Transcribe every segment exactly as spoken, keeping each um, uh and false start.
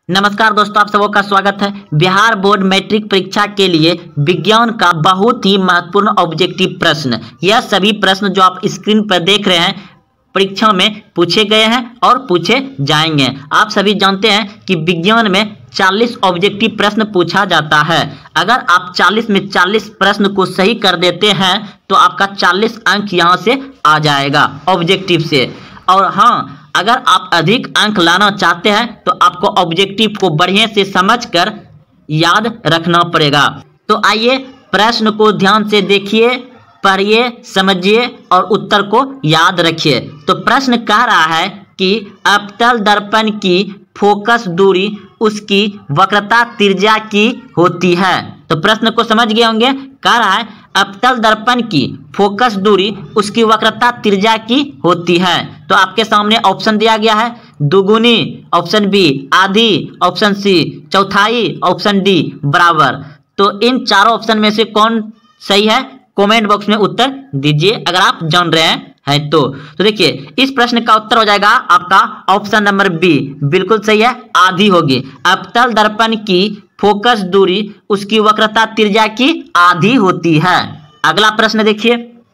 नमस्कार दोस्तों, आप सबों का स्वागत है। बिहार बोर्ड मैट्रिक परीक्षा के लिए विज्ञान का बहुत ही महत्वपूर्ण ऑब्जेक्टिव प्रश्न, यह सभी प्रश्न जो आप स्क्रीन पर देख रहे हैं परीक्षा में पूछे गए हैं और पूछे जाएंगे। आप सभी जानते हैं कि विज्ञान में चालीस ऑब्जेक्टिव प्रश्न पूछा जाता है। अगर आप चालीस में चालीस प्रश्न को सही कर देते हैं तो आपका चालीस अंक यहाँ से आ जाएगा ऑब्जेक्टिव से। और हाँ, अगर आप अधिक अंक लाना चाहते हैं तो आपको ऑब्जेक्टिव को बढ़िया से समझकर याद रखना पड़ेगा। तो आइए प्रश्न को ध्यान से देखिए, पढ़िए, समझिए और उत्तर को याद रखिए। तो प्रश्न कह रहा है कि अवतल दर्पण की फोकस दूरी उसकी वक्रता त्रिज्या की होती है। तो प्रश्न को समझ गए होंगे। कह रहा है अवतल दर्पण की फोकस दूरी उसकी वक्रता त्रिज्या की होती है। तो आपके सामने ऑप्शन दिया गया है, दुगुनी ऑप्शन बी, आधी ऑप्शन सी, चौथाई ऑप्शन डी, बराबर। तो इन चारों ऑप्शन में से कौन सही है, कमेंट बॉक्स में उत्तर दीजिए अगर आप जान रहे हैं है तो तो देखिए इस प्रश्न का उत्तर हो जाएगा आपका ऑप्शन नंबर बी, बिल्कुल सही है, आधी होगी। अवतल दर्पण की फोकस दूरी उसकी वक्रता त्रिज्या की आधी होती है। अगला प्रश्न देखिए,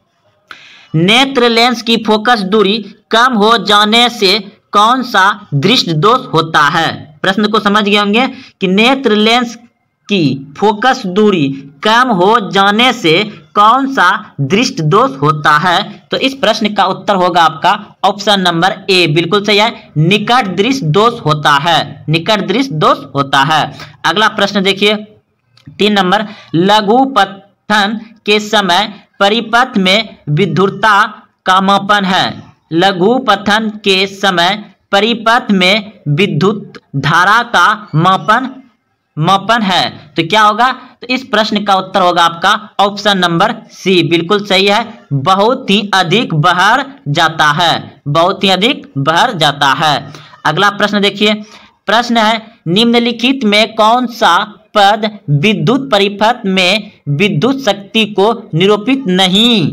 नेत्र लेंस की फोकस दूरी कम हो जाने से कौन सा दृष्टि दोष होता है। प्रश्न को समझ गए होंगे कि नेत्र लेंस की फोकस दूरी कम हो जाने से कौन सा दृष्टि दोष होता है। तो इस प्रश्न का उत्तर होगा आपका ऑप्शन नंबर ए, बिल्कुल सही है, निकट दृष्टि दोष होता है, निकट दृष्टि दोष होता है। अगला प्रश्न देखिए तीन नंबर, लघु पठन के समय परिपथ में विद्युतता का मापन है। लघु पठन के समय परिपथ में विद्युत धारा का मापन मापन है। तो क्या होगा, तो इस प्रश्न का उत्तर होगा आपका ऑप्शन नंबर सी, बिल्कुल सही है, बहुत ही अधिक बाहर जाता है, बहुत ही अधिक बाहर जाता है। अगला प्रश्न देखिए, प्रश्न है निम्नलिखित में कौन सा पद विद्युत परिपथ में विद्युत शक्ति को निरूपित नहीं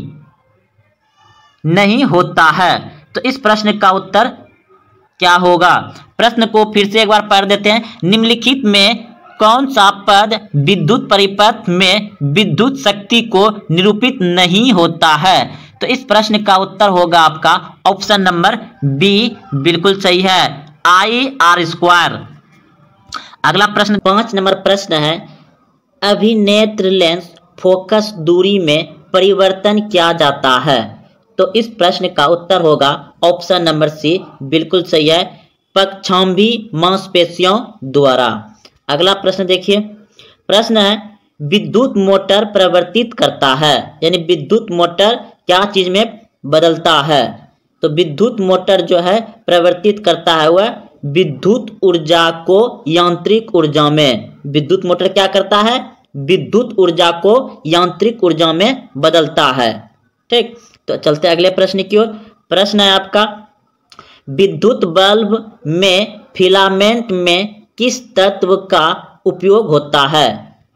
नहीं होता है। तो इस प्रश्न का उत्तर क्या होगा। प्रश्न को फिर से एक बार पढ़ देते हैं, निम्नलिखित में कौन सा पद विद्युत परिपथ में विद्युत शक्ति को निरूपित नहीं होता है। तो इस प्रश्न का उत्तर होगा आपका ऑप्शन नंबर बी, बिल्कुल सही है, आई आर स्क्वायर। अगला प्रश्न पांच नंबर प्रश्न है, अभिनेत्र लेंस फोकस दूरी में परिवर्तन किया जाता है। तो इस प्रश्न का उत्तर होगा ऑप्शन नंबर सी, बिल्कुल सही है, पक्षांभी मांसपेशियों द्वारा। अगला प्रश्न देखिए, प्रश्न है विद्युत मोटर प्रवर्तित करता है, यानी विद्युत मोटर क्या चीज में बदलता है। तो विद्युत मोटर जो है प्रवर्तित करता है वह विद्युत ऊर्जा को यांत्रिक ऊर्जा में, विद्युत मोटर क्या करता है, विद्युत ऊर्जा को यांत्रिक ऊर्जा में बदलता है। ठीक, तो चलते अगले प्रश्न की ओर। प्रश्न है आपका, विद्युत बल्ब में फिलामेंट में किस तत्व का उपयोग होता है।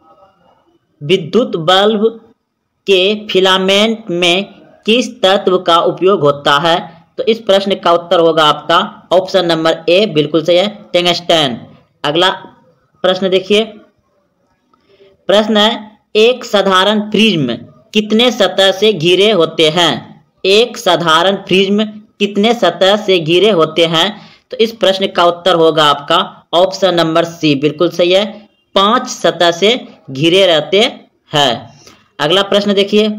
विद्युत बल्ब के फिलामेंट में किस तत्व का उपयोग होता है। तो इस प्रश्न का उत्तर होगा आपका ऑप्शन नंबर ए, बिल्कुल सही है, टंगस्टन। अगला प्रश्न देखिए, प्रश्न है एक साधारण प्रिज्म कितने सतह से घिरे होते हैं। एक साधारण प्रिज्म कितने सतह से घिरे होते हैं। तो इस प्रश्न का उत्तर होगा आपका ऑप्शन नंबर सी, बिल्कुल सही है, पांच सतह से घिरे रहते हैं। अगला प्रश्न देखिए,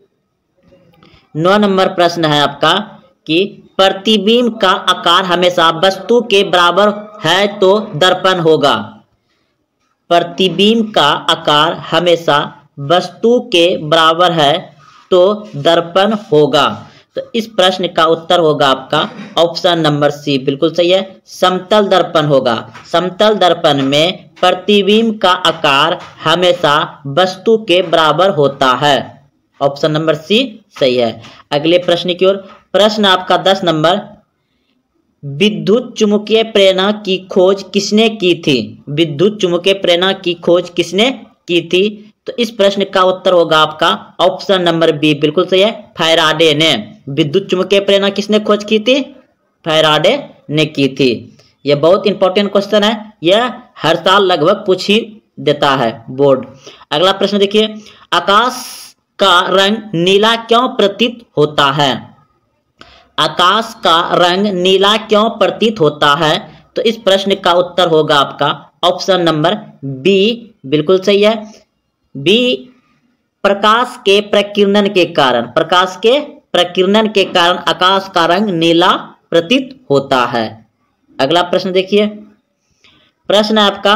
नौ नंबर प्रश्न है आपका कि प्रतिबिंब का आकार हमेशा वस्तु के बराबर है तो दर्पण होगा। प्रतिबिंब का आकार हमेशा वस्तु के बराबर है तो दर्पण होगा। तो इस प्रश्न का उत्तर होगा आपका ऑप्शन नंबर सी, बिल्कुल सही है, समतल दर्पण होगा। समतल दर्पण में प्रतिबिंब का आकार हमेशा वस्तु के बराबर होता है। ऑप्शन नंबर सी सही है। अगले प्रश्न की ओर। प्रश्न आपका दस नंबर, विद्युत चुम्बकीय प्रेरणा की खोज किसने की थी। विद्युत चुम्बकीय प्रेरणा की खोज किसने की थी। तो इस प्रश्न का उत्तर होगा आपका ऑप्शन नंबर बी, बिल्कुल सही है, फैराडे ने। विद्युत चुम्बकीय प्रेरणा किसने खोज की थी, फैराडे ने की थी। यह बहुत इंपॉर्टेंट क्वेश्चन है, यह हर साल लगभग पूछ ही देता है बोर्ड। अगला प्रश्न देखिए, आकाश का रंग नीला क्यों प्रतीत होता है? आकाश का रंग नीला क्यों प्रतीत होता है? तो इस प्रश्न का उत्तर होगा आपका ऑप्शन नंबर बी, बिल्कुल सही है। बी, प्रकाश के प्रकीर्णन के कारण, प्रकाश के प्रकीर्णन के कारण आकाश का रंग नीला प्रतीत होता है। अगला प्रश्न देखिए, प्रश्न है आपका,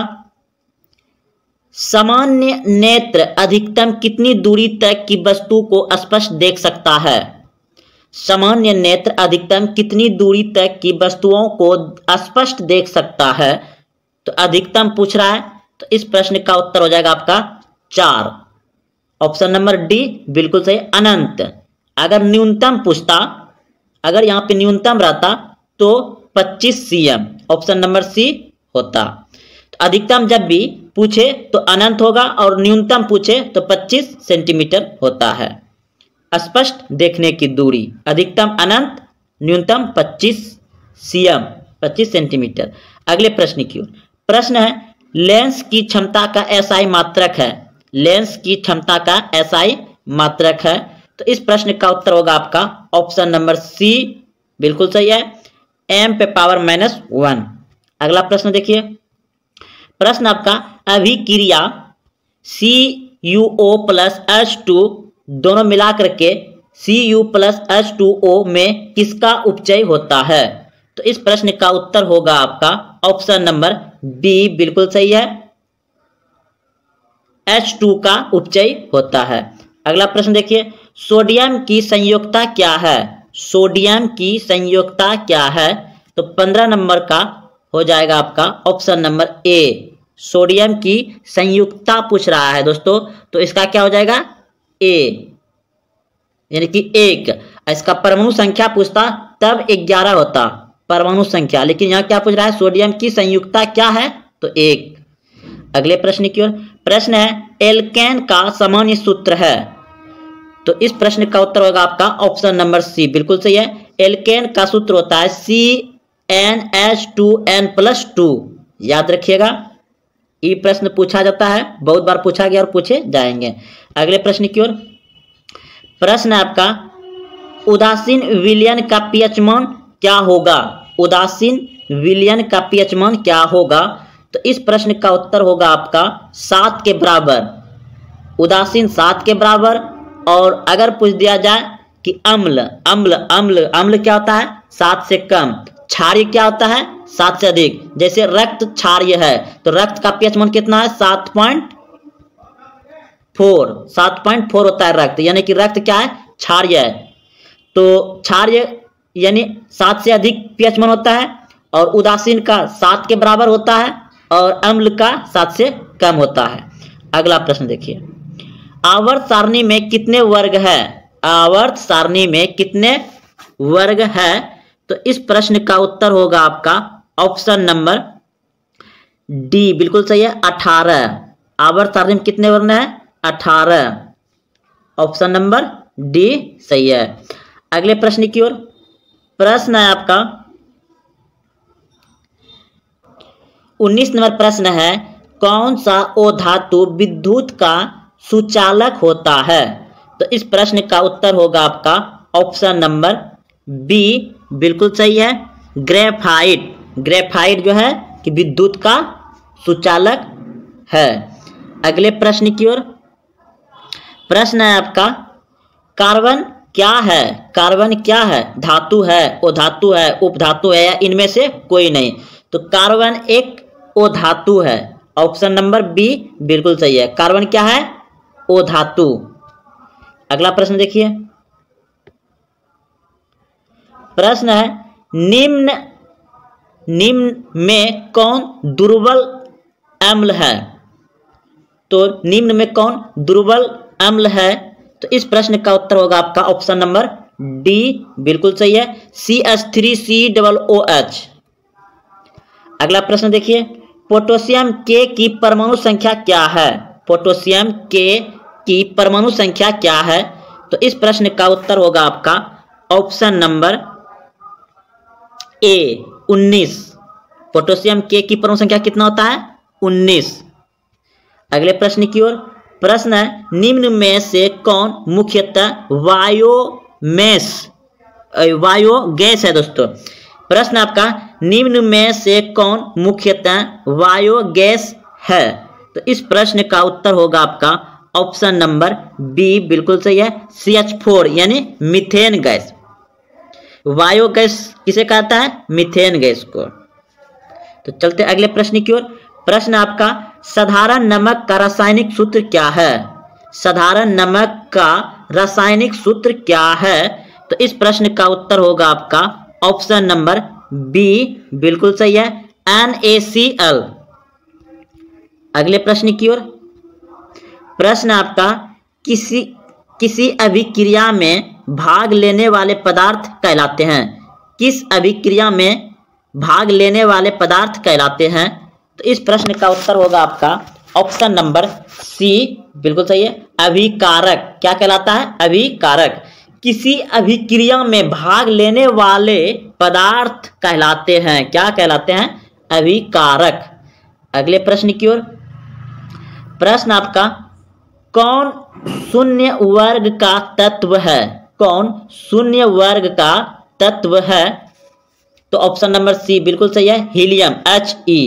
सामान्य नेत्र अधिकतम कितनी दूरी तक की वस्तु को स्पष्ट देख सकता है? सामान्य नेत्र अधिकतम कितनी दूरी तक की वस्तुओं को स्पष्ट देख सकता है? तो अधिकतम पूछ रहा है, तो इस प्रश्न का उत्तर हो जाएगा आपका चार, ऑप्शन नंबर डी, बिल्कुल सही, अनंत। अगर न्यूनतम पूछता, अगर यहाँ पे न्यूनतम रहता तो पच्चीस सीएम, ऑप्शन नंबर सी होता। तो अधिकतम जब भी पूछे तो अनंत होगा और न्यूनतम पूछे तो पच्चीस सेंटीमीटर होता है स्पष्ट देखने की दूरी। अधिकतम अनंत, न्यूनतम पच्चीस सीएम, पच्चीस सेंटीमीटर। अगले प्रश्न की ओर, प्रश्न है, लेंस की क्षमता का एसआई मात्रक है। लेंस की क्षमता का एसआई मात्रक है, तो इस प्रश्न का उत्तर होगा आपका ऑप्शन नंबर सी, बिल्कुल सही है, एम पे पावर माइनस वन। अगला प्रश्न देखिए, प्रश्न आपका, अभिक्रिया C U O plus H two दोनों मिलाकर के C U plus H two O में किसका उपचय होता है? तो इस प्रश्न का उत्तर होगा आपका ऑप्शन नंबर बी, बिल्कुल सही है, एच टू का उपचय होता है। अगला प्रश्न देखिए, सोडियम की संयोजकता क्या है? सोडियम की संयोजकता क्या है? तो पंद्रह नंबर का हो जाएगा आपका ऑप्शन नंबर ए, सोडियम की संयुक्तता पूछ रहा है दोस्तों, तो इसका क्या हो जाएगा ए, यानी कि एक। इसका परमाणु संख्या पूछता तब ग्यारह होता परमाणु संख्या, लेकिन यहाँ क्या पूछ रहा है, सोडियम की संयुक्तता क्या है? तो एक। अगले प्रश्न की ओर, प्रश्न है, एल्केन का सामान्य सूत्र है। तो इस प्रश्न का उत्तर होगा आपका ऑप्शन नंबर सी, बिल्कुल सही है, एल्केन का सूत्र होता है C N H two N plus two. याद रखिएगा, ये प्रश्न पूछा जाता है, बहुत बार पूछा गया और पूछे जाएंगे। अगले प्रश्न की ओर, प्रश्न है आपका, उदासीन विलयन का पीएच मान क्या होगा? उदासीन विलयन का पीएच मान क्या होगा? तो इस प्रश्न का उत्तर होगा आपका सात के बराबर, उदासीन सात के बराबर। और अगर पूछ दिया जाए कि अम्ल, अम्ल अम्ल अम्ल क्या होता है? सात से कम। क्षारीय क्या होता है? सात से अधिक। जैसे रक्त क्षारीय है, तो रक्त का पीएच मान कितना है? सात पॉइंट फोर, सात पॉइंट फोर होता है रक्त, यानी कि रक्त क्या है? क्षारीय है। तो क्षारीय यानी सात से अधिक पीएच मान होता है, और उदासीन का सात के बराबर होता है, और अम्ल का सात से कम होता है। अगला प्रश्न देखिए, आवर्त सारणी में कितने वर्ग है? आवर्त सारणी में कितने वर्ग है? तो इस प्रश्न का उत्तर होगा आपका ऑप्शन नंबर डी, बिल्कुल सही है, अठारह। आवर्त सारणी में कितने वर्ण है? अठारह, ऑप्शन नंबर डी सही है। अगले प्रश्न की ओर, प्रश्न है आपका उन्नीस नंबर प्रश्न है, कौन सा ओ धातु विद्युत का सुचालक होता है? तो इस प्रश्न का उत्तर होगा आपका ऑप्शन नंबर बी, बिल्कुल सही है, ग्रेफाइट। ग्रेफाइट जो है कि विद्युत का सुचालक है। अगले प्रश्न की ओर, प्रश्न है आपका, कार्बन क्या है? कार्बन क्या है? धातु है, ओ धातु है, उपधातु है, या इनमें से कोई नहीं? तो कार्बन एक ओ धातु है, ऑप्शन नंबर बी बिल्कुल सही है, कार्बन क्या है? ओ धातु। अगला प्रश्न देखिए, प्रश्न है, निम्न निम्न में कौन दुर्बल अम्ल है? तो निम्न में कौन दुर्बल अम्ल है? तो इस प्रश्न का उत्तर होगा आपका ऑप्शन नंबर डी, बिल्कुल सही है, C H three C double O H. अगला प्रश्न देखिए, पोटेशियम के की परमाणु संख्या क्या है? पोटेशियम के की परमाणु संख्या क्या है? तो इस प्रश्न का उत्तर होगा आपका ऑप्शन नंबर ए, उन्नीस। पोटेशियम के की परमाणु संख्या कितना होता है? उन्नीस। अगले प्रश्न की ओर। प्रश्न है निम्न में से कौन मुख्यतः बायोमेस बायोगैस है दोस्तों। प्रश्न आपका निम्न में से कौन मुख्यतः बायोगैस है? तो इस प्रश्न का उत्तर होगा आपका ऑप्शन नंबर बी, बिल्कुल सही है, सी एच फोर यानी मीथेन गैस। बायोगैस किसे कहता है? मीथेन गैस को। तो चलते अगले प्रश्न की ओर। प्रश्न आपका साधारण नमक का रासायनिक सूत्र क्या है? साधारण नमक का रासायनिक सूत्र क्या है? तो इस प्रश्न का उत्तर होगा आपका ऑप्शन नंबर बी, बिल्कुल सही है, एन ए सी एल। अगले प्रश्न की ओर। प्रश्न आपका किसी किसी अभिक्रिया में भाग लेने वाले पदार्थ कहलाते हैं? किस अभिक्रिया में भाग लेने वाले पदार्थ कहलाते हैं? तो इस प्रश्न का उत्तर होगा आपका ऑप्शन नंबर सी, बिल्कुल सही है, अभिकारक। क्या कहलाता है? अभिकारक। किसी अभिक्रिया में भाग लेने वाले पदार्थ कहलाते हैं, क्या कहलाते हैं? अभिकारक। अगले प्रश्न की ओर। प्रश्न आपका कौन शून्य वर्ग का तत्व है? कौन शून्य वर्ग का तत्व है? तो ऑप्शन नंबर सी, बिल्कुल सही है, helium, H E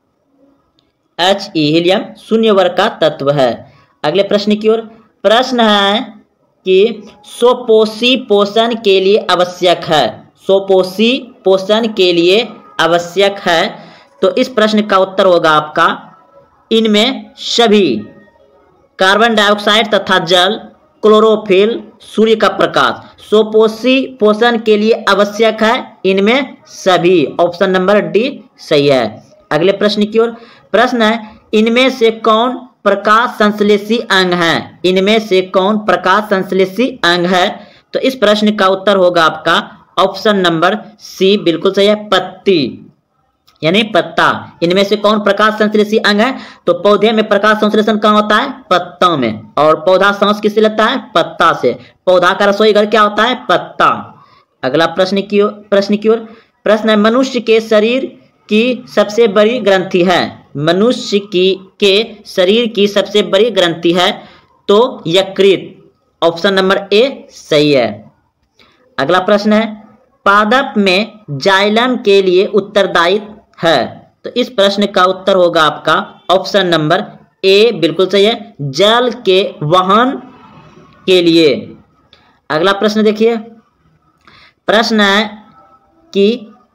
H E helium शून्य वर्ग का तत्व है। अगले प्रश्न की ओर। प्रश्न है कि स्वपोषी पोषण के लिए आवश्यक है। स्वपोषी पोषण के लिए आवश्यक है। तो इस प्रश्न का उत्तर होगा आपका इनमें सभी कार्बन डाइऑक्साइड तथा जल, क्लोरोफिल, सूर्य का प्रकाश स्वपोषी पोषण के लिए आवश्यक है। इनमें सभी, ऑप्शन नंबर डी सही है। अगले प्रश्न की ओर। प्रश्न है इनमें से कौन प्रकाश संश्लेषी अंग है? इनमें से कौन प्रकाश संश्लेषी अंग है? तो इस प्रश्न का उत्तर होगा आपका ऑप्शन नंबर सी, बिल्कुल सही है, पत्ती यानी पत्ता। इनमें से कौन प्रकाश संश्लेषी अंग है? तो पौधे में प्रकाश संश्लेषण कहाँ होता है? पत्ता में। और पौधा सांस किससे लेता है? पत्ता से। पौधा का रसोई घर क्या होता है? पत्ता। अगला प्रश्न की ओर प्रश्न की ओर। प्रश्न है मनुष्य के शरीर की सबसे बड़ी ग्रंथि है? मनुष्य की के शरीर की सबसे बड़ी ग्रंथि है तो यकृत, ऑप्शन नंबर ए सही है। अगला प्रश्न है पादप में जाइलम के लिए उत्तरदायी है? तो इस प्रश्न का उत्तर होगा आपका ऑप्शन नंबर ए, बिल्कुल सही है, जल के वहन के लिए। अगला प्रश्न देखिए। प्रश्न है कि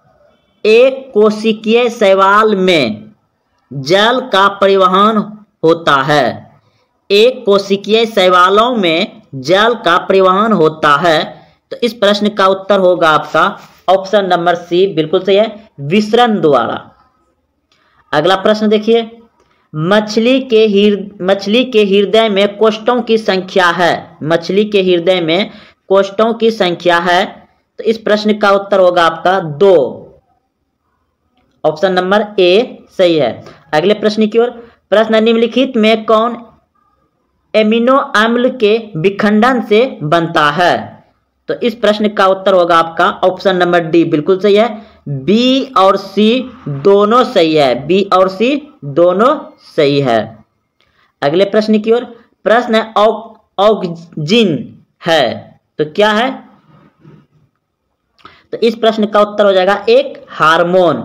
एक कोशिकीय शैवाल में जल का परिवहन होता है। एक कोशिकीय शैवालों में जल का परिवहन होता है। तो इस प्रश्न का उत्तर होगा आपका ऑप्शन नंबर सी, बिल्कुल सही है, विसरण द्वारा। अगला प्रश्न देखिए। मछली के हृदय मछली के हृदय में कोष्ठों की संख्या है? मछली के हृदय में कोष्ठों की संख्या है। तो इस प्रश्न का उत्तर होगा आपका दो, ऑप्शन नंबर ए सही है। अगले प्रश्न की ओर। प्रश्न निम्नलिखित में कौन एमिनो अम्ल के विखंडन से बनता है? तो इस प्रश्न का उत्तर होगा आपका ऑप्शन नंबर डी, बिल्कुल सही है, बी और सी दोनों सही है। बी और सी दोनों सही है। अगले प्रश्न की ओर। प्रश्न है ऑक्जिन है तो क्या है? तो इस प्रश्न का उत्तर हो जाएगा एक हार्मोन।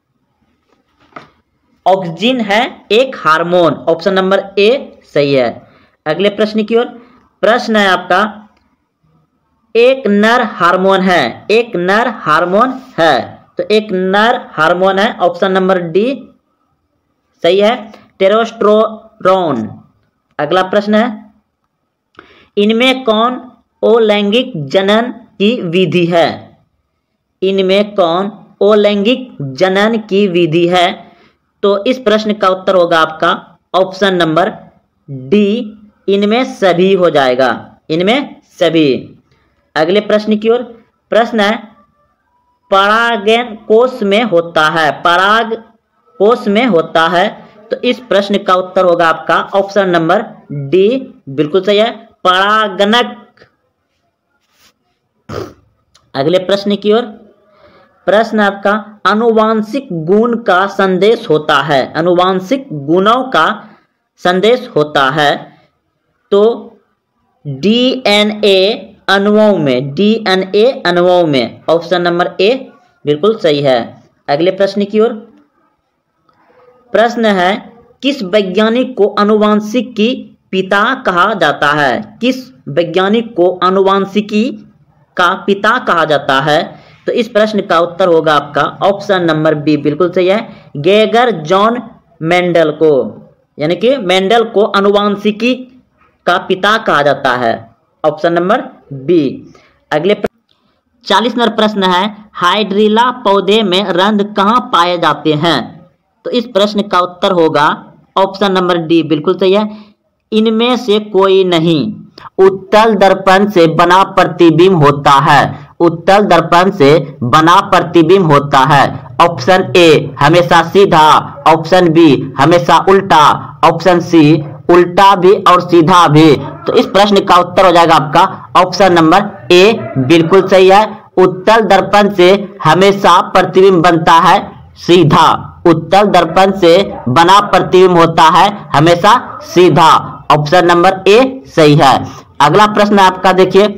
ऑक्सिन है एक हार्मोन, ऑप्शन नंबर ए सही है। अगले प्रश्न की ओर। प्रश्न है आपका एक नर हार्मोन है? एक नर हार्मोन है तो एक नर हार्मोन है, ऑप्शन नंबर डी सही है, टेस्टोस्टेरोन। अगला प्रश्न है इनमें कौन अलैंगिक जनन की विधि है? इनमें कौन अलैंगिक जनन की विधि है? तो इस प्रश्न का उत्तर होगा आपका ऑप्शन नंबर डी, इनमें सभी हो जाएगा, इनमें सभी। अगले प्रश्न की ओर। प्रश्न है परागन कोष में होता है? पराग कोष में होता है तो इस प्रश्न का उत्तर होगा आपका ऑप्शन नंबर डी, बिल्कुल सही है, परागनक। अगले प्रश्न की ओर। प्रश्न आपका आनुवांशिक गुण का संदेश होता है, आनुवांशिक गुणों का संदेश होता है। तो डीएनए अणुओं में, डीएनए अणुओं में, ऑप्शन नंबर ए बिल्कुल सही है। अगले प्रश्न की ओर। प्रश्न है किस वैज्ञानिक को आनुवांशिकी पिता कहा जाता है? किस वैज्ञानिक को आनुवांशिकी का पिता कहा जाता है? तो इस प्रश्न का उत्तर होगा आपका ऑप्शन नंबर बी बिल्कुल सही है, गेगर जॉन मेंडल को, यानी कि मेंडल को आनुवांशिकी का पिता कहा जाता है, ऑप्शन नंबर बी। अगले चालीस नंबर प्रश्न है हाइड्रिला पौधे में रंध्र कहाँ पाए जाते हैं? तो इस प्रश्न का उत्तर होगा ऑप्शन नंबर डी बिल्कुल सही है, इनमें से कोई नहीं। उत्तल दर्पण से बना प्रतिबिंब होता है, उत्तल दर्पण से बना प्रतिबिंब होता है। ऑप्शन ए हमेशा सीधा, ऑप्शन बी हमेशा उल्टा, ऑप्शन सी उल्टा भी और सीधा भी। तो इस प्रश्न का उत्तर हो जाएगा आपका ऑप्शन नंबर ए बिल्कुल सही है, उत्तल दर्पण से हमेशा प्रतिबिंब बनता है सीधा, उत्तल दर्पण से बना प्रतिबिंब होता है हमेशा सीधा, ऑप्शन नंबर ए सही है। अगला प्रश्न आपका देखिए,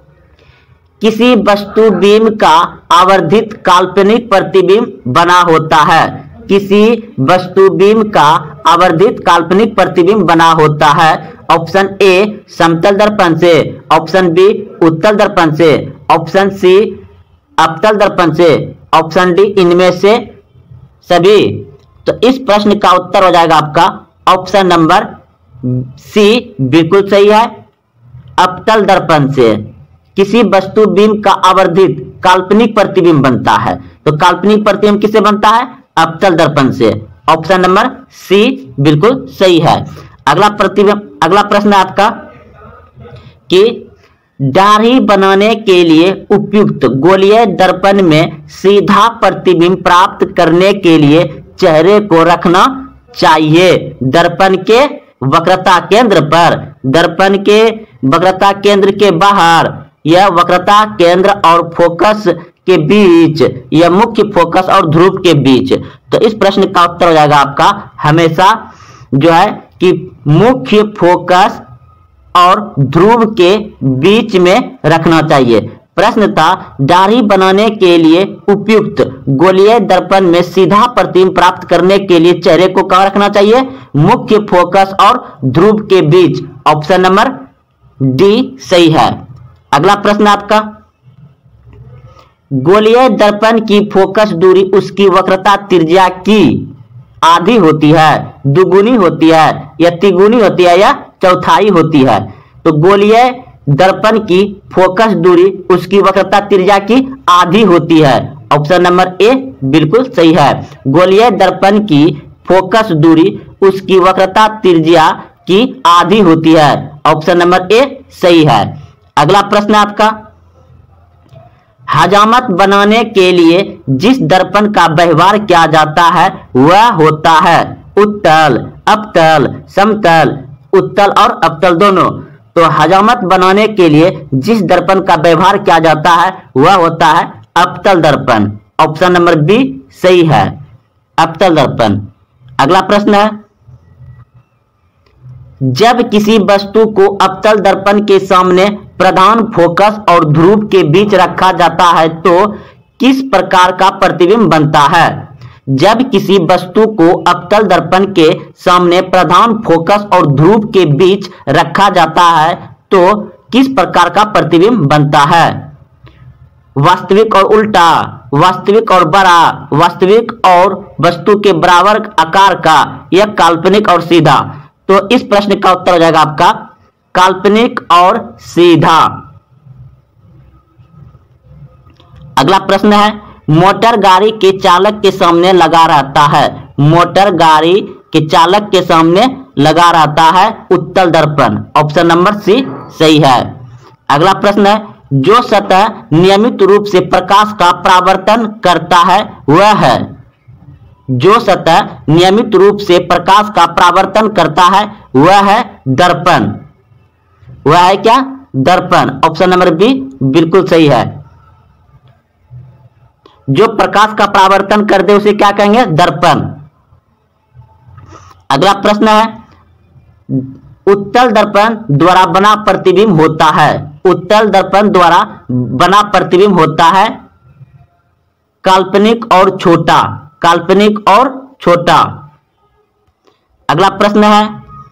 किसी वस्तु बीम का आवर्धित काल्पनिक प्रतिबिंब बना होता है, किसी वस्तु बीम का आवर्धित काल्पनिक प्रतिबिंब बना होता है। ऑप्शन ए समतल दर्पण से, ऑप्शन बी उत्तल दर्पण से, ऑप्शन सी अवतल दर्पण से, ऑप्शन डी इनमें से सभी। तो इस प्रश्न का उत्तर हो जाएगा आपका ऑप्शन नंबर सी बिल्कुल सही है, अवतल दर्पण से किसी वस्तु बीम का आवर्धित काल्पनिक प्रतिबिंब बनता है। तो काल्पनिक प्रतिबिंब किससे बनता है? अवतल दर्पण से, ऑप्शन नंबर सी बिल्कुल सही है। अगला प्रतिबिंब अगला प्रश्न आपका कि दाढ़ी बनाने के लिए उपयुक्त गोलीय दर्पण में सीधा प्रतिबिंब प्राप्त करने के लिए चेहरे को रखना चाहिए दर्पण के वक्रता केंद्र पर, दर्पण के वक्रता केंद्र के बाहर, यह वक्रता केंद्र और फोकस के बीच, यह मुख्य फोकस और ध्रुव के बीच। तो इस प्रश्न का उत्तर हो जाएगा आपका हमेशा जो है कि मुख्य फोकस और ध्रुव के बीच में रखना चाहिए। प्रश्न था दाढ़ी बनाने के लिए उपयुक्त गोलीय दर्पण में सीधा प्रतिबिंब प्राप्त करने के लिए चेहरे को कहाँ रखना चाहिए? मुख्य फोकस और ध्रुव के बीच, ऑप्शन नंबर डी सही है। अगला प्रश्न आपका, गोलीय दर्पण की फोकस दूरी उसकी वक्रता त्रिज्या की आधी होती है, दुगुनी होती है या तिगुनी होती है या चौथाई होती है? तो गोलीय दर्पण की फोकस दूरी उसकी वक्रता त्रिज्या की आधी होती है, ऑप्शन नंबर ए बिल्कुल सही है, गोलीय दर्पण की फोकस दूरी उसकी वक्रता त्रिज्या की आधी होती है, ऑप्शन नंबर ए सही है। अगला प्रश्न आपका, हजामत बनाने के लिए जिस दर्पण का व्यवहार किया जाता है वह होता है उत्तल, अवतल, समतल, उत्तल और अवतल दोनों। तो हजामत बनाने के लिए जिस दर्पण का व्यवहार किया जाता है वह होता है अवतल दर्पण, ऑप्शन नंबर बी सही है, अवतल दर्पण। अगला प्रश्न है, जब किसी वस्तु को अवतल दर्पण के सामने प्रधान फोकस और ध्रुव के बीच रखा जाता है तो किस प्रकार का प्रतिबिंब बनता है? जब किसी वस्तु को अवतल दर्पण के सामने प्रधान फोकस और ध्रुव के बीच रखा जाता है तो किस प्रकार का प्रतिबिंब बनता है? वास्तविक और उल्टा, वास्तविक और बड़ा, वास्तविक और वस्तु के बराबर आकार का, या काल्पनिक और सीधा? तो इस प्रश्न का उत्तर हो जाएगा आपका काल्पनिक और सीधा। अगला प्रश्न है, मोटर गाड़ी के चालक के सामने लगा रहता है, मोटर गाड़ी के चालक के सामने लगा रहता है उत्तल दर्पण, ऑप्शन नंबर सी सही है। अगला प्रश्न है, जो सतह नियमित रूप से प्रकाश का परावर्तन करता है वह है, जो सतह नियमित रूप से प्रकाश का परावर्तन करता है वह है दर्पण, वह है क्या? दर्पण, ऑप्शन नंबर बी बिल्कुल सही है। जो प्रकाश का परावर्तन कर दे उसे क्या कहेंगे? दर्पण। अगला प्रश्न है, उत्तल दर्पण द्वारा बना प्रतिबिंब होता है। उत्तल दर्पण द्वारा बना प्रतिबिंब होता है काल्पनिक और छोटा। काल्पनिक और छोटा। अगला प्रश्न है,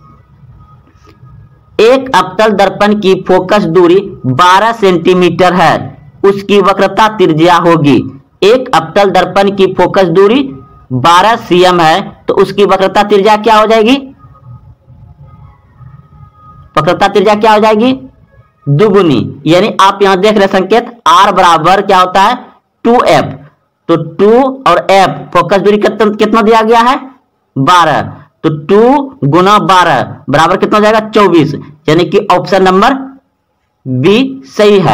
एक अवतल दर्पण की फोकस दूरी बारह सेंटीमीटर है, उसकी वक्रता त्रिज्या होगी। एक अवतल दर्पण की फोकस दूरी बारह सीएम है तो उसकी वक्रता त्रिज्या क्या हो जाएगी? वक्रता त्रिज्या क्या हो जाएगी? दुगुनी। यानी आप यहां देख रहे संकेत R बराबर क्या होता है? Two F. तो टू और एफ फोकस दूरी कितना कितना दिया गया है? बारह। तो टू गुना बारह बराबर कितना हो जाएगा? चौबीस। यानी कि ऑप्शन नंबर बी सही है।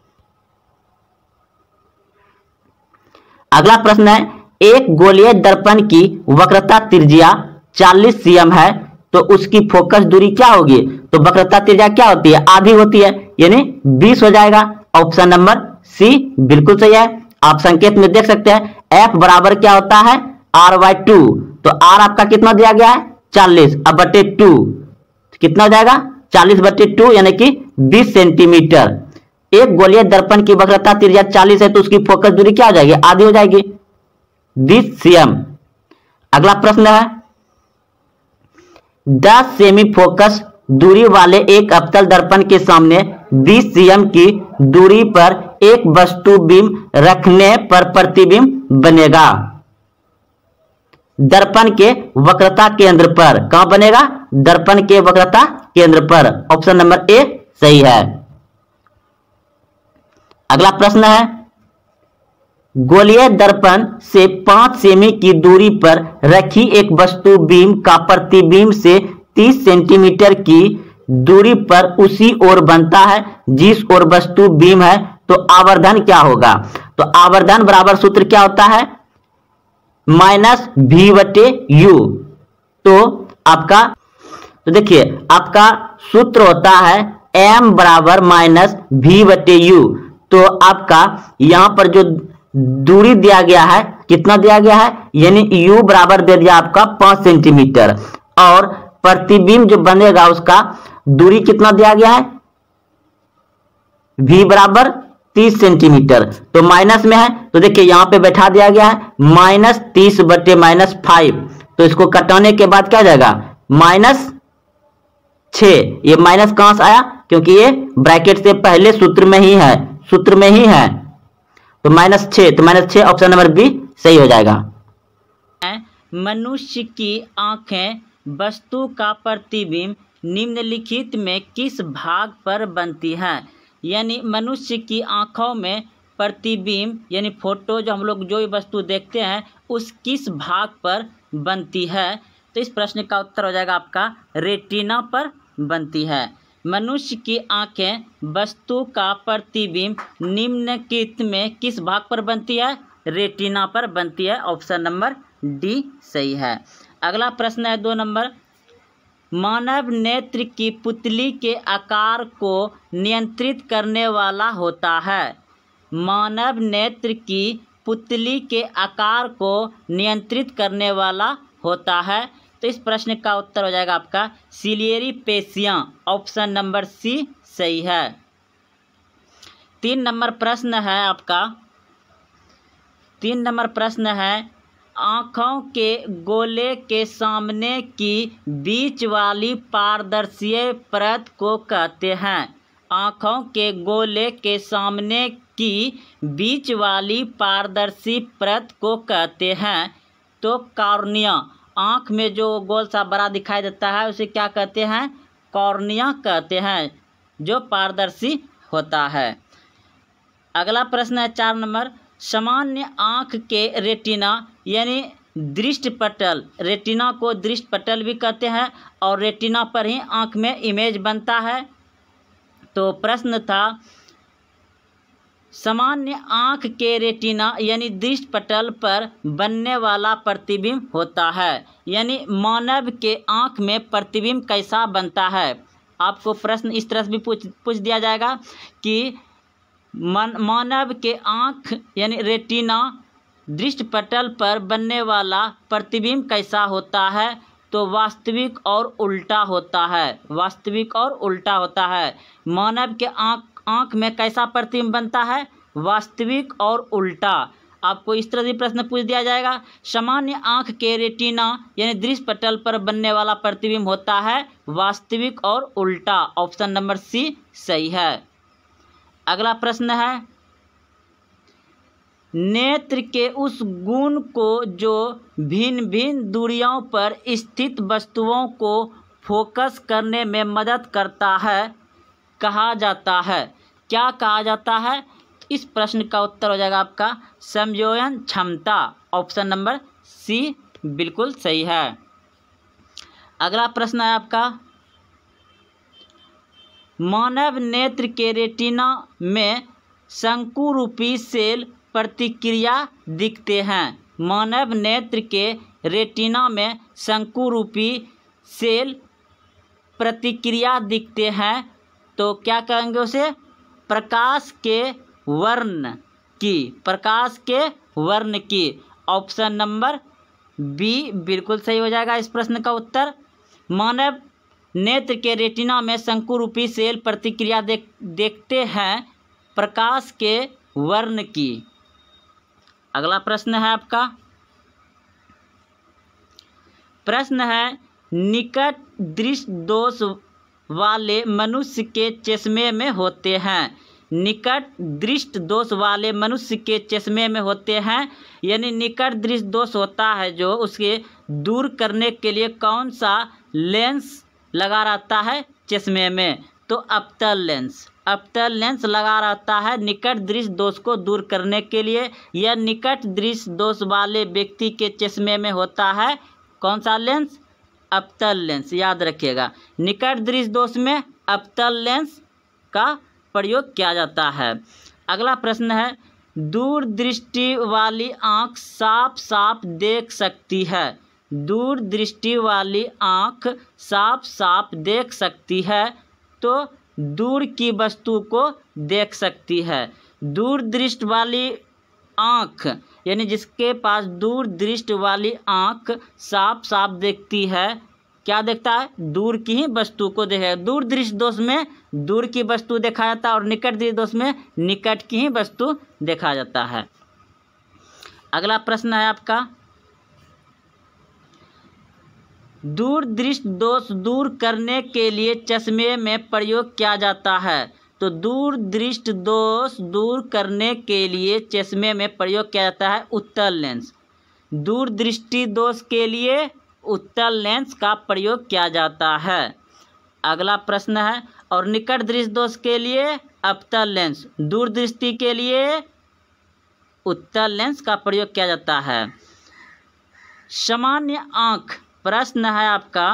अगला प्रश्न है, एक गोलीय दर्पण की वक्रता त्रिज्या चालीस सीएम है तो उसकी फोकस दूरी क्या होगी? तो वक्रता त्रिज्या क्या होती है? आधी होती है, यानी बीस हो जाएगा। ऑप्शन नंबर सी बिल्कुल सही है। आप संकेत में देख सकते हैं F बराबर क्या होता है? R by two. तो R आपका कितना दिया गया है? चालीस। अब बटे टू कितना हो जाएगा? चालीस बटे टू यानी कि बीस सेंटीमीटर। एक गोलीय दर्पण की वक्रता त्रिज्या चालीस है तो उसकी फोकस दूरी क्या हो जाएगी? आधी हो जाएगी, बीस सीएम। अगला प्रश्न है, दस सेमी फोकस दूरी वाले एक अवतल दर्पण के सामने बीस सीएम की दूरी पर एक वस्तु बीम रखने पर प्रतिबिंब बनेगा दर्पण के वक्रता केंद्र पर। कहां बनेगा? दर्पण के वक्रता केंद्र पर। ऑप्शन नंबर ए सही है। अगला प्रश्न है, गोलीय दर्पण से पांच सेमी की दूरी पर रखी एक वस्तु बीम का प्रतिबिंब से तीस सेंटीमीटर की दूरी पर उसी ओर बनता है जिस ओर वस्तु बीम है, तो आवर्धन क्या होगा? तो आवर्धन बराबर सूत्र क्या होता है? माइनस भी बटे यू। तो आपका तो देखिए आपका सूत्र होता है एम बराबर माइनस भी बटे यू। तो आपका यहां पर जो दूरी दिया गया है कितना दिया गया है? यानी u बराबर दे दिया आपका पांच सेंटीमीटर और प्रतिबिंब जो बनेगा उसका दूरी कितना दिया गया है? v बराबर तीस सेंटीमीटर। तो माइनस में है तो देखिए यहां पे बैठा दिया गया है माइनस तीस बटे माइनस फाइव। तो इसको कटाने के बाद क्या जाएगा? माइनस छ। ये माइनस कहां से आया? क्योंकि ये ब्रैकेट से पहले सूत्र में ही है, सूत्र में ही है। तो माइनस छ। तो माइनस छ ऑप्शन नंबर बी सही हो जाएगा। मनुष्य की आंखें वस्तु का प्रतिबिंब निम्नलिखित में किस भाग पर बनती हैं? यानी मनुष्य की आंखों में प्रतिबिंब यानी फोटो जो हम लोग जो भी वस्तु देखते हैं उस किस भाग पर बनती है? तो इस प्रश्न का उत्तर हो जाएगा आपका रेटिना पर बनती है। मनुष्य की आंखें वस्तु का प्रतिबिंब निम्नलिखित में किस भाग पर बनती है? रेटिना पर बनती है। ऑप्शन नंबर डी सही है। अगला प्रश्न है दो नंबर, मानव नेत्र की पुतली के आकार को नियंत्रित करने वाला होता है। मानव नेत्र की पुतली के आकार को नियंत्रित करने वाला होता है। तो इस प्रश्न का उत्तर हो जाएगा आपका सिलियरी पेशियां। ऑप्शन नंबर सी सही है। तीन नंबर प्रश्न है आपका तीन नंबर प्रश्न है आँखों के गोले के सामने की बीच वाली पारदर्शी परत को कहते हैं। आँखों के गोले के सामने की बीच वाली पारदर्शी परत को कहते हैं। तो कॉर्निया, आँख में जो गोल सा बड़ा दिखाई देता है उसे क्या कहते हैं? कॉर्निया कहते हैं, जो पारदर्शी होता है। अगला प्रश्न है चार नंबर, सामान्य आँख के रेटिना यानी दृष्टिपटल, रेटिना को दृष्टिपटल भी कहते हैं और रेटिना पर ही आँख में इमेज बनता है। तो प्रश्न था सामान्य आँख के रेटिना यानी दृष्टिपटल पर बनने वाला प्रतिबिंब होता है। यानी मानव के आँख में प्रतिबिंब कैसा बनता है? आपको प्रश्न इस तरह से भी पूछ पूछ दिया जाएगा कि मन मानव के आँख यानी रेटिना दृष्ट पटल पर बनने वाला प्रतिबिंब कैसा होता है? तो वास्तविक और उल्टा होता है, वास्तविक और उल्टा होता है। मानव के आँख आँख में कैसा प्रतिबिंब बनता है? वास्तविक और उल्टा। आपको इस तरह से प्रश्न पूछ दिया जाएगा। सामान्य आँख के रेटिना यानी दृष्ट पटल पर बनने वाला प्रतिबिंब होता है वास्तविक और उल्टा। ऑप्शन नंबर सी सही है। अगला प्रश्न है, नेत्र के उस गुण को जो भिन्न भिन्न दूरियों पर स्थित वस्तुओं को फोकस करने में मदद करता है कहा जाता है? क्या कहा जाता है? इस प्रश्न का उत्तर हो जाएगा आपका संयोजन क्षमता। ऑप्शन नंबर सी बिल्कुल सही है। अगला प्रश्न है आपका, मानव नेत्र के रेटिना में शंकुरूपी सेल प्रतिक्रिया दिखते हैं। मानव नेत्र के रेटिना में शंकुरूपी सेल प्रतिक्रिया दिखते हैं तो क्या कहेंगे उसे? प्रकाश के वर्ण की, प्रकाश के वर्ण की। ऑप्शन नंबर बी बिल्कुल सही हो जाएगा इस प्रश्न का उत्तर। मानव नेत्र के रेटिना में शंकुरूपी सेल प्रतिक्रिया देख देखते हैं प्रकाश के वर्ण की। अगला प्रश्न है आपका, प्रश्न है, निकट दृष्टि दोष वाले मनुष्य के चश्मे में होते हैं। निकट दृष्टि दोष वाले मनुष्य के चश्मे में होते हैं यानी निकट दृष्टि दोष होता है जो उसके दूर करने के लिए कौन सा लेंस लगा रहता है चश्मे में? तो अवतल लेंस, अवतल लेंस लगा रहता है निकट दृष्टि दोष को दूर करने के लिए। यह निकट दृष्टि दोष वाले व्यक्ति के चश्मे में होता है कौन सा लेंस? अवतल लेंस। याद रखिएगा, निकट दृष्टि दोष में अवतल लेंस का प्रयोग किया जाता है। अगला प्रश्न है, दूर दृष्टि वाली आँख साफ साफ देख सकती है। दूर दृष्टि वाली आँख साफ साफ देख सकती है तो दूर की वस्तु को देख सकती है। दूर दृष्टि वाली आँख यानी जिसके पास दूर दृष्टि वाली आँख साफ साफ देखती है, क्या देखता है? दूर की ही वस्तु को देखेगा। दूर दृष्टि दोष में दूर की वस्तु देखा जाता है और निकट दृष्टि दोष में निकट की ही वस्तु देखा जाता है। अगला प्रश्न है आपका, दूर दृष्टि दोष दूर करने के लिए चश्मे में प्रयोग किया जाता है। तो दूर दृष्टि दोष दूर करने के लिए चश्मे में प्रयोग किया जाता है उत्तल लेंस। दूर दृष्टि दोष के लिए उत्तल लेंस का प्रयोग किया जाता है। अगला प्रश्न है, और निकट दृष्टि दोष के लिए अवतल लेंस, दूर दृष्टि के लिए उत्तल लेंस का प्रयोग किया जाता है। सामान्य आँख, प्रश्न है आपका,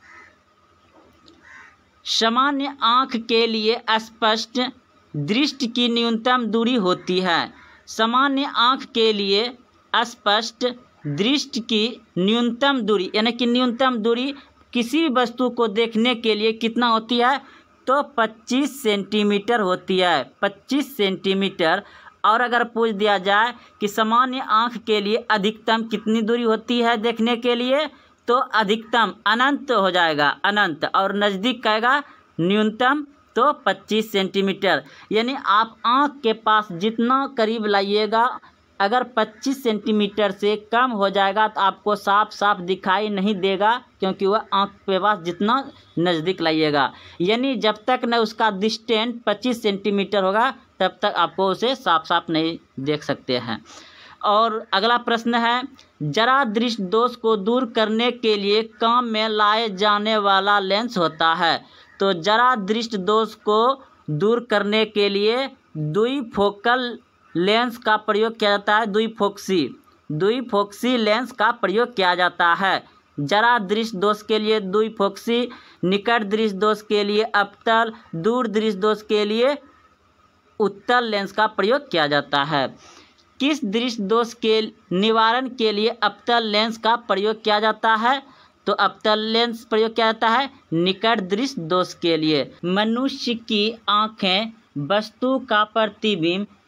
सामान्य आँख के लिए स्पष्ट दृष्टि की न्यूनतम दूरी होती है। सामान्य आँख के लिए स्पष्ट दृष्टि की न्यूनतम दूरी यानी कि न्यूनतम दूरी किसी भी वस्तु को देखने के लिए कितना होती है? तो पच्चीस सेंटीमीटर होती है, पच्चीस सेंटीमीटर। और अगर पूछ दिया जाए कि सामान्य आँख के लिए अधिकतम कितनी दूरी होती है देखने के लिए, तो अधिकतम अनंत हो जाएगा, अनंत। और नज़दीक कहेगा न्यूनतम, तो पच्चीस सेंटीमीटर। यानी आप आँख के पास जितना करीब लाइएगा, अगर पच्चीस सेंटीमीटर से कम हो जाएगा तो आपको साफ साफ दिखाई नहीं देगा, क्योंकि वह आँख के पास जितना नज़दीक लाइएगा। यानी जब तक न उसका डिस्टेंस पच्चीस सेंटीमीटर होगा तब तक आपको उसे साफ साफ नहीं देख सकते हैं। और अगला प्रश्न है, जरा दृष्टि दोष को दूर करने के लिए काम में लाए जाने वाला लेंस होता है। तो जरा दृष्टि दोष को दूर करने के लिए द्विफोकल लेंस का प्रयोग किया जाता है। द्विफोक्सी द्विफोक्सी लेंस का प्रयोग किया जाता है। जरा दृष्टि दोष के लिए द्विफोक्सी, निकट दृष्टि दोष के लिए अवतल, दूर दृष्टि दोष के लिए उत्तल लेंस का प्रयोग किया जाता है। किस दृष्टि दोष के निवारण के लिए अवतल लेंस का प्रयोग किया जाता है? तो अवतल लेंस प्रयोग किया जाता है निकट दृष्टि दोष के लिए। मनुष्य की आँखें वस्तु का प्रतिबिंब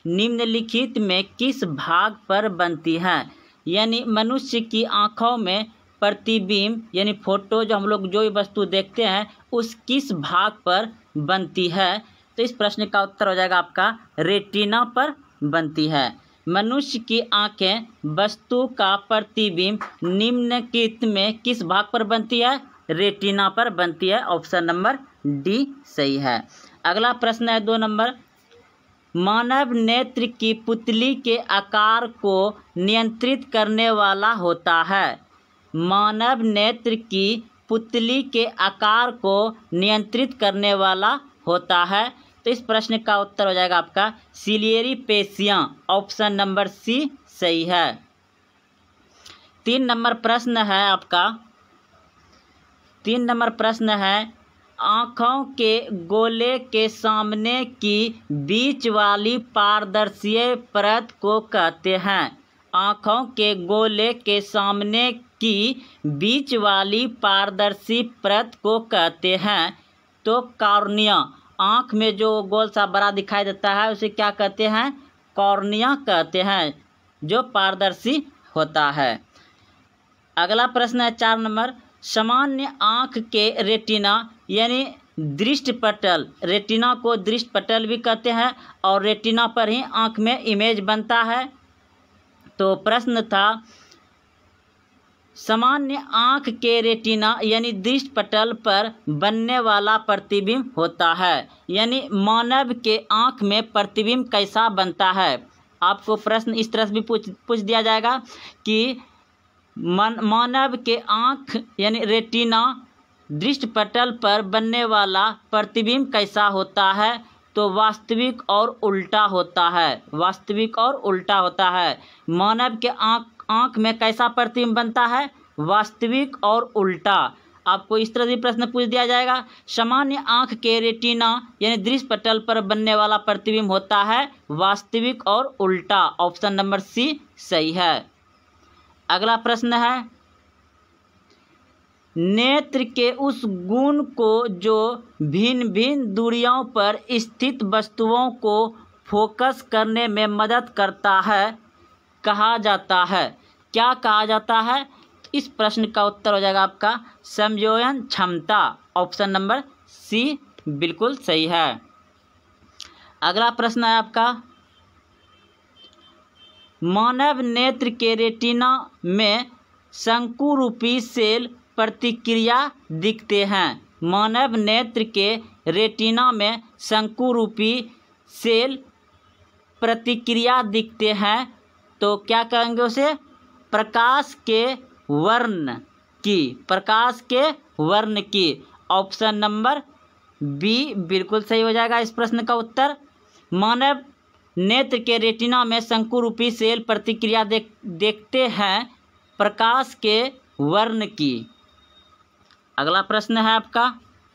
निम्नलिखित में किस भाग पर बनती है? यानी मनुष्य की आँखों में प्रतिबिंब यानी फोटो जो हम लोग जो भी वस्तु देखते हैं उस किस भाग पर बनती है? तो इस प्रश्न का उत्तर हो जाएगा आपका रेटिना पर बनती है। मनुष्य की आंखें वस्तु का प्रतिबिंब निम्नलिखित में किस भाग पर बनती है? रेटिना पर बनती है। ऑप्शन नंबर डी सही है। अगला प्रश्न है दो नंबर, मानव नेत्र की पुतली के आकार को नियंत्रित करने वाला होता है। मानव नेत्र की पुतली के आकार को नियंत्रित करने वाला होता है। तो इस प्रश्न का उत्तर हो जाएगा आपका सिलियरी पेशियां। ऑप्शन नंबर सी सही है। तीन नंबर प्रश्न है आपका तीन नंबर प्रश्न है आँखों के गोले के सामने की बीच वाली पारदर्शी परत को कहते हैं। आँखों के गोले के सामने की बीच वाली पारदर्शी परत को कहते हैं। तो कॉर्निया, आँख में जो गोल सा बड़ा दिखाई देता है उसे क्या कहते हैं? कॉर्निया कहते हैं, जो पारदर्शी होता है। अगला प्रश्न है चार नंबर, सामान्य आँख के रेटिना यानी दृष्टिपटल, रेटिना को दृष्टिपटल भी कहते हैं और रेटिना पर ही आँख में इमेज बनता है। तो प्रश्न था सामान्य आँख के रेटिना यानी दृष्टिपटल पर बनने वाला प्रतिबिंब होता है। यानी मानव के आँख में प्रतिबिंब कैसा बनता है? आपको प्रश्न इस तरह से भी पूछ पूछ दिया जाएगा कि मन मानव के आँख यानी रेटिना दृष्टिपटल पर बनने वाला प्रतिबिंब कैसा होता है? तो वास्तविक और उल्टा होता है। वास्तविक और उल्टा होता है। मानव के आँख आँख में कैसा प्रतिबिंब बनता है? वास्तविक और उल्टा। आपको इस तरह से प्रश्न पूछ दिया जाएगा, सामान्य आँख के रेटिना यानी दृष्टिपटल पर बनने वाला प्रतिबिंब होता है वास्तविक और उल्टा। ऑप्शन नंबर सी सही है। अगला प्रश्न है, नेत्र के उस गुण को जो भिन्न भिन्न दूरियों पर स्थित वस्तुओं को फोकस करने में मदद करता है कहा जाता है? क्या कहा जाता है? इस प्रश्न का उत्तर हो जाएगा आपका संयोजन क्षमता। ऑप्शन नंबर सी बिल्कुल सही है। अगला प्रश्न है आपका, मानव नेत्र के रेटिना में शंकुरूपी सेल प्रतिक्रिया दिखते हैं। मानव नेत्र के रेटिना में शंकुरूपी सेल प्रतिक्रिया दिखते हैं। तो क्या कहेंगे उसे? प्रकाश के वर्ण की, प्रकाश के वर्ण की। ऑप्शन नंबर बी बिल्कुल सही हो जाएगा इस प्रश्न का उत्तर। मानव नेत्र के रेटिना में शंकुरूपी सेल प्रतिक्रिया देख देखते हैं प्रकाश के वर्ण की। अगला प्रश्न है आपका,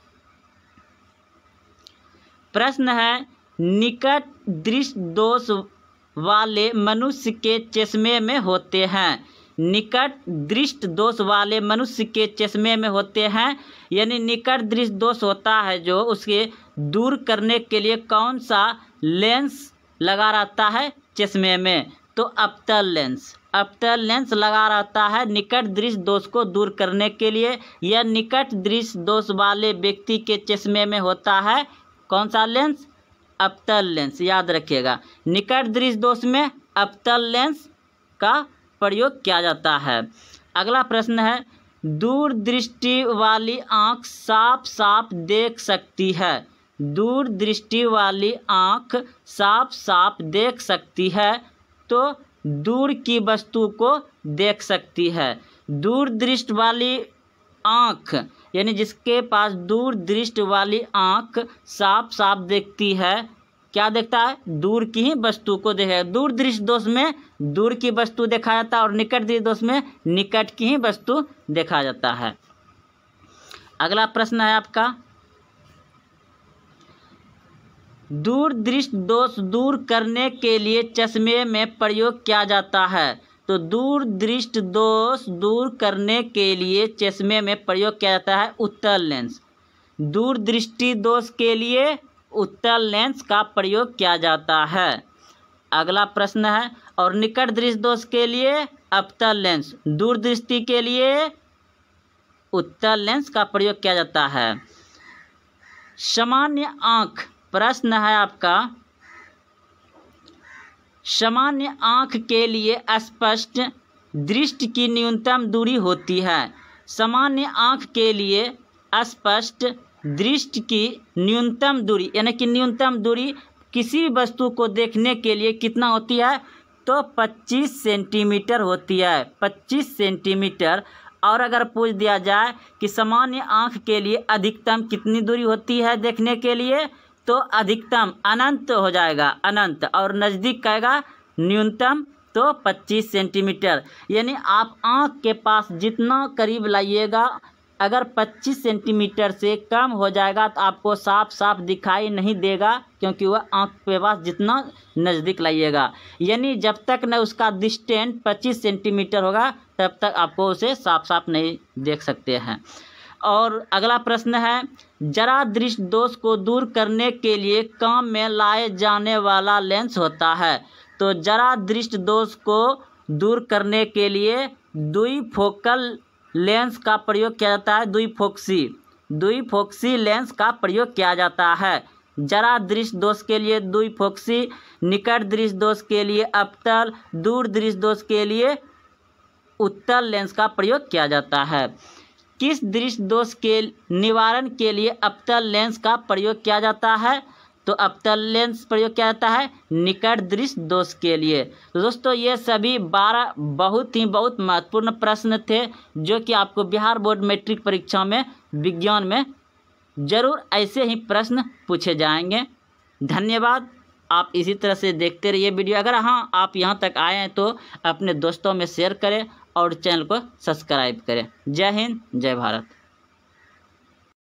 प्रश्न है निकट दृष्टि दोष वाले मनुष्य के चश्मे में होते हैं। निकट दृष्टि दोष वाले मनुष्य के चश्मे में होते हैं। यानी निकट दृष्टि दोष होता है जो, उसके दूर करने के लिए कौन सा लेंस लगा रहता है चश्मे में? तो अप्तल लेंस। अप्तल लेंस लगा रहता है निकट दृष्टि दोष को दूर करने के लिए। यह निकट दृष्टि दोष वाले व्यक्ति के चश्मे में होता है कौन सा लेंस? अप्तल लेंस। याद रखिएगा, निकट दृष्टि दोष में अप्तल लेंस का प्रयोग किया जाता है। अगला प्रश्न है, दूर दृष्टि वाली आँख साफ साफ देख सकती है। दूर दृष्टि वाली आँख साफ साफ देख सकती है। तो दूर की वस्तु को देख सकती है। दूर दृष्टि वाली आँख यानी जिसके पास दूर दृष्टि वाली आँख साफ साफ देखती है, क्या देखता है? दूर की ही वस्तु को देखेगा। दूर दृष्टि दोष में दूर की वस्तु देखा जाता है और निकट दृष्टि दोष में निकट की ही वस्तु देखा जाता है। अगला प्रश्न है आपका, दूर दृष्टि दोष दूर करने के लिए चश्मे में प्रयोग किया जाता है। तो दूर दृष्टि दोष दूर करने के लिए चश्मे में प्रयोग किया जाता है उत्तल लेंस। दूर दृष्टि दोष के लिए उत्तल लेंस का प्रयोग किया जाता है। अगला प्रश्न है, और निकट दृष्टि दोष के लिए अवतल लेंस, दूर दृष्टि के लिए उत्तल लेंस का प्रयोग किया जाता है। सामान्य आँख, प्रश्न है आपका, सामान्य आँख के लिए स्पष्ट दृष्टि की न्यूनतम दूरी होती है। सामान्य आँख के लिए स्पष्ट दृष्टि की न्यूनतम दूरी यानी कि न्यूनतम दूरी किसी भी वस्तु को देखने के लिए कितना होती है, तो पच्चीस सेंटीमीटर होती है, पच्चीस सेंटीमीटर। और अगर पूछ दिया जाए कि सामान्य आँख के लिए अधिकतम कितनी दूरी होती है देखने के लिए, तो अधिकतम अनंत हो जाएगा, अनंत, और नज़दीक कहेगा न्यूनतम, तो पच्चीस सेंटीमीटर। यानी आप आँख के पास जितना करीब लाइएगा, अगर पच्चीस सेंटीमीटर से कम हो जाएगा तो आपको साफ साफ दिखाई नहीं देगा, क्योंकि वह आँख के पास जितना नज़दीक लाइएगा। यानी जब तक न उसका डिस्टेंस पच्चीस सेंटीमीटर होगा तब तक आपको उसे साफ साफ नहीं देख सकते हैं। और अगला प्रश्न है, जरा दृष्टि दोष को दूर करने के लिए काम में लाए जाने वाला लेंस होता है। तो जरा दृष्टि दोष को दूर करने के लिए द्विफोकल लेंस का प्रयोग किया जाता है, द्विफोक्सी द्विफोक्सी लेंस का प्रयोग किया जाता है। जरा दृष्टि दोष के लिए द्विफोक्सी, निकट दृष्टि दोष के लिए अवतल, दूर दृष्टि दोष के लिए उत्तल लेंस का प्रयोग किया जाता है। किस दृष्टि दोष के निवारण के लिए अवतल लेंस का प्रयोग किया जाता है, तो अवतल लेंस प्रयोग किया जाता है निकट दृष्टि दोष के लिए। तो दोस्तों ये सभी बारह बहुत ही बहुत महत्वपूर्ण प्रश्न थे, जो कि आपको बिहार बोर्ड मैट्रिक परीक्षा में विज्ञान में जरूर ऐसे ही प्रश्न पूछे जाएंगे। धन्यवाद। आप इसी तरह से देखते रहिए वीडियो। अगर हाँ आप यहाँ तक आए हैं तो अपने दोस्तों में शेयर करें और चैनल को सब्सक्राइब करें। जय हिंद, जय भारत।